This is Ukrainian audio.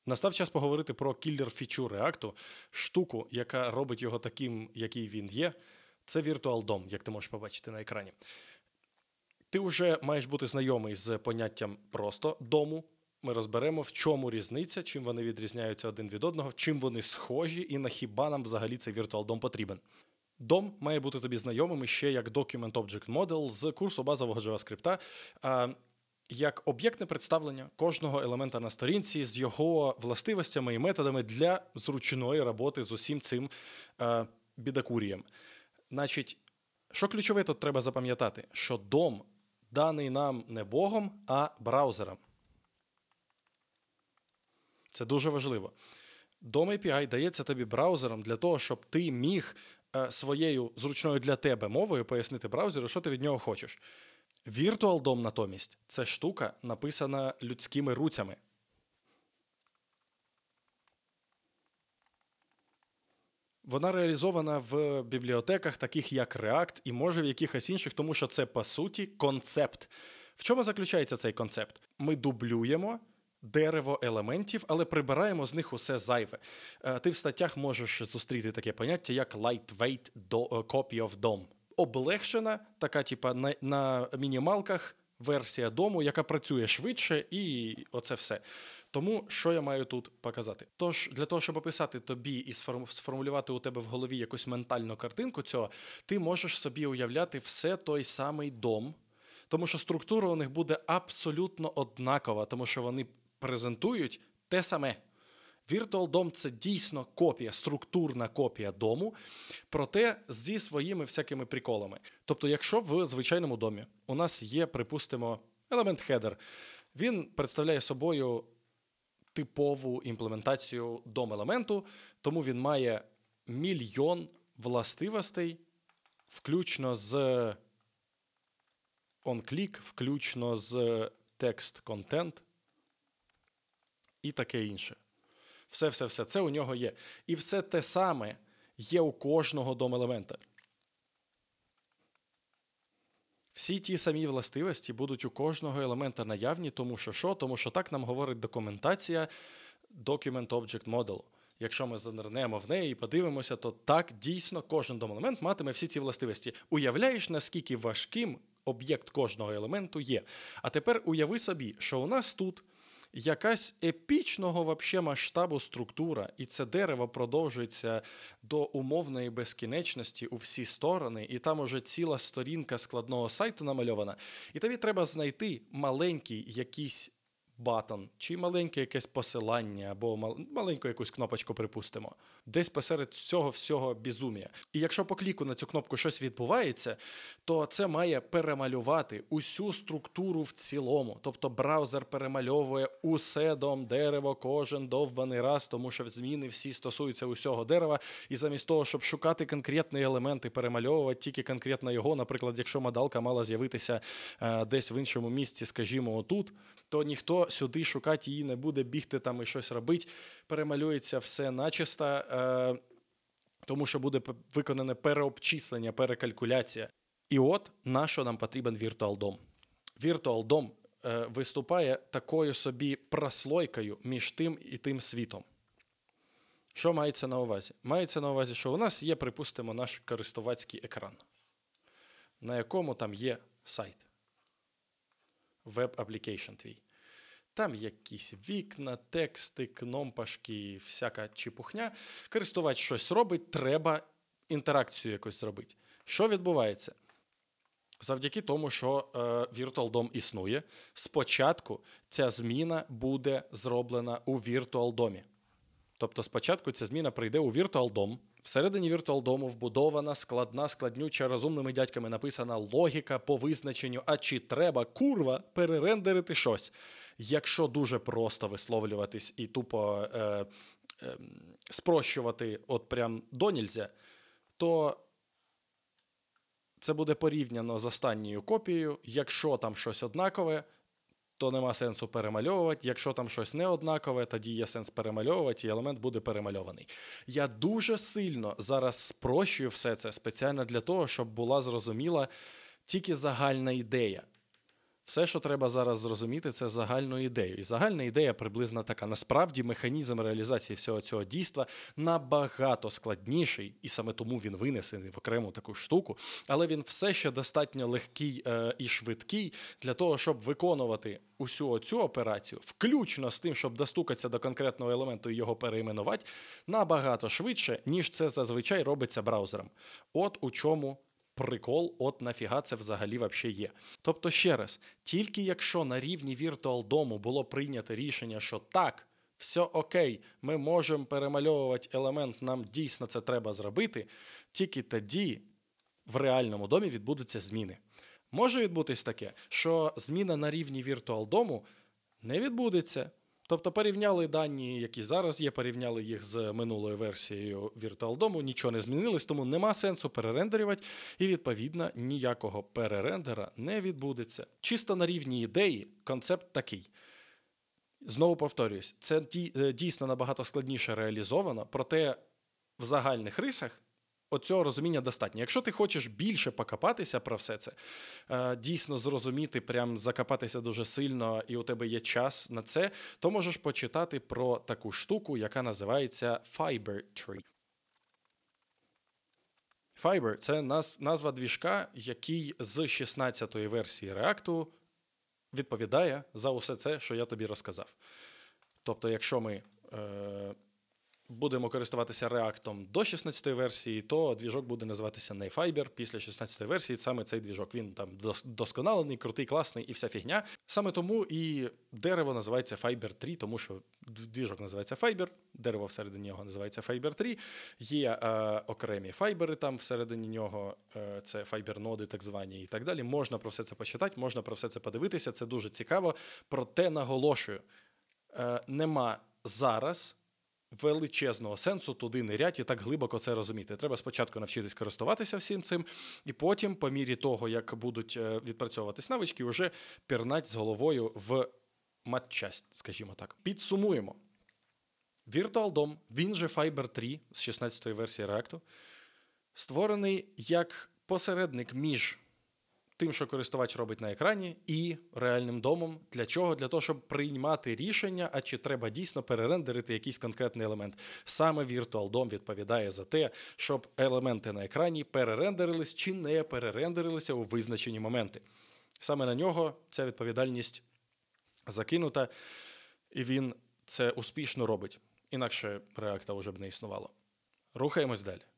Настав час поговорити про кіллер-фічу React, штуку, яка робить його таким, який він є. Це Virtual DOM, як ти можеш побачити на екрані. Ти вже маєш бути знайомий з поняттям просто дому. Ми розберемо, в чому різниця, чим вони відрізняються один від одного, чим вони схожі і на хіба нам взагалі цей Virtual DOM потрібен. DOM має бути тобі знайомим ще як Document Object Model з курсу базового JavaScript, як об'єктне представлення кожного елемента на сторінці з його властивостями і методами для зручної роботи з усім цим бідакурієм. Значить, що ключове тут треба запам'ятати? Що DOM даний нам не Богом, а браузером. Це дуже важливо. DOM API дається тобі браузером для того, щоб ти міг своєю зручною для тебе мовою пояснити браузеру, що ти від нього хочеш. Virtual DOM натомість – це штука, написана людськими руцями. Вона реалізована в бібліотеках, таких як React, і може в якихось інших, тому що це, по суті, концепт. В чому заключається цей концепт? Ми дублюємо дерево елементів, але прибираємо з них усе зайве. Ти в статтях можеш зустріти таке поняття, як lightweight copy of DOM. Облегшена, така типа на мінімалках версія дому, яка працює швидше, і оце все. Тому, що я маю тут показати? Тож, для того, щоб описати тобі і сформулювати у тебе в голові якусь ментальну картинку цього, ти можеш собі уявляти все той самий дом, тому що структура у них буде абсолютно однакова, тому що вони презентують те саме. Virtual DOM – це дійсно копія, структурна копія дому, проте зі своїми всякими приколами. Тобто, якщо в звичайному домі у нас є, припустимо, елемент header, він представляє собою типову імплементацію DOM-елементу, тому він має мільйон властивостей, включно з onClick, включно з text-content і таке інше. Все це у нього є. І все те саме є у кожного DOM-елемента. Всі ті самі властивості будуть у кожного елемента наявні, тому що що? Тому що так нам говорить документація Document Object Model. Якщо ми занирнемо в неї і подивимося, то так, дійсно, кожен DOM-елемент матиме всі ці властивості. Уявляєш, наскільки важким об'єкт кожного елементу є. А тепер уяви собі, що у нас тут якась епічного вообще масштабу структура, і це дерево продовжується до умовної безкінечності у всі сторони, і там уже ціла сторінка складного сайту намальована, і тобі треба знайти маленький якийсь батон, чи маленьке якесь посилання, або маленьку якусь кнопочку, припустимо. Десь посеред цього всього безумія. І якщо по кліку на цю кнопку щось відбувається, то це має перемалювати усю структуру в цілому. Тобто браузер перемальовує усе дерево кожен довбаний раз, тому що зміни всі стосуються усього дерева, і замість того, щоб шукати конкретні елементи, перемальовувати тільки конкретно його, наприклад, якщо модалка мала з'явитися десь в іншому місці, скажімо, отут, то ніхто сюди шукати її не буде, бігти там і щось робити. Перемалюється все начисто, тому що буде виконане переобчислення, перекалькуляція. І от на що нам потрібен Virtual DOM. Virtual DOM виступає такою собі прослойкою між тим і тим світом. Що мається на увазі? Мається на увазі, що у нас є, припустимо, наш користувацький екран, на якому там є сайт. Веб-аплікейшн твій. Там якісь вікна, тексти, кнопочки, всяка чепухня. Користувач щось робить, треба інтеракцію якось зробити. Що відбувається? Завдяки тому, що Virtual DOM існує, спочатку ця зміна буде зроблена у Virtual DOM. Тобто спочатку ця зміна прийде у Virtual DOM. Всередині Virtual DOM вбудована складнюча розумними дядьками написана логіка по визначенню, а чи треба, курва, перерендерити щось. Якщо дуже просто висловлюватись і тупо спрощувати от прям до нельзя, то це буде порівняно з останньою копією. Якщо там щось однакове, то нема сенсу перемальовувати. Якщо там щось не однакове, тоді є сенс перемальовувати, і елемент буде перемальований. Я дуже сильно зараз спрощую все це спеціально для того, щоб була зрозуміла тільки загальна ідея. Все, що треба зараз зрозуміти, це загальну ідею. І загальна ідея приблизно така. Насправді механізм реалізації всього цього дійства набагато складніший, і саме тому він винесений в окрему таку штуку, але він все ще достатньо легкий і швидкий для того, щоб виконувати усю цю операцію, включно з тим, щоб достукатися до конкретного елементу і його переіменувати, набагато швидше, ніж це зазвичай робиться браузером. От у чому прикол, от нафіга це взагалі вообще є. Тобто, ще раз, тільки якщо на рівні VirtualDOM було прийнято рішення, що так, все окей, ми можемо перемальовувати елемент, нам дійсно це треба зробити, тільки тоді в реальному домі відбудуться зміни. Може відбутись таке, що зміна на рівні VirtualDOM не відбудеться. Тобто порівняли дані, які зараз є, порівняли їх з минулою версією VirtualDOM, нічого не змінилось, тому нема сенсу перерендерювати, і, відповідно, ніякого перерендера не відбудеться. Чисто на рівні ідеї концепт такий. Знову повторююсь, це дійсно набагато складніше реалізовано, проте в загальних рисах оцього розуміння достатньо. Якщо ти хочеш більше покопатися про все це, дійсно зрозуміти, прям закопатися дуже сильно, і у тебе є час на це, то можеш почитати про таку штуку, яка називається Fiber Tree. Fiber – це назва двіжка, який з 16-ї версії React відповідає за усе це, що я тобі розказав. Тобто, якщо ми будемо користуватися React до 16-ї версії, то двіжок буде називатися не Fiber. Після 16-ї версії саме цей двіжок. Він там досконалений, крутий, класний і вся фігня. Саме тому і дерево називається Fiber 3, тому що двіжок називається Fiber, дерево всередині нього називається Fiber 3. Є окремі файбери там всередині нього, це файбер-ноди так звані і так далі. Можна про все це почитати, можна про все це подивитися, це дуже цікаво. Проте наголошую, нема зараз величезного сенсу туди нирять і так глибоко це розуміти. Треба спочатку навчитись користуватися всім цим, і потім, по мірі того, як будуть відпрацьовуватись навички, вже пірнать з головою в матчасть, скажімо так. Підсумуємо. VirtualDOM, він же Fiber 3 з 16-ї версії React, створений як посередник між тим, що користувач робить на екрані, і реальним домом. Для чого? Для того, щоб приймати рішення, а чи треба дійсно перерендерити якийсь конкретний елемент. Саме VirtualDOM відповідає за те, щоб елементи на екрані перерендерились чи не перерендерилися у визначені моменти. Саме на нього ця відповідальність закинута, і він це успішно робить. Інакше React вже б не існувало. Рухаємось далі.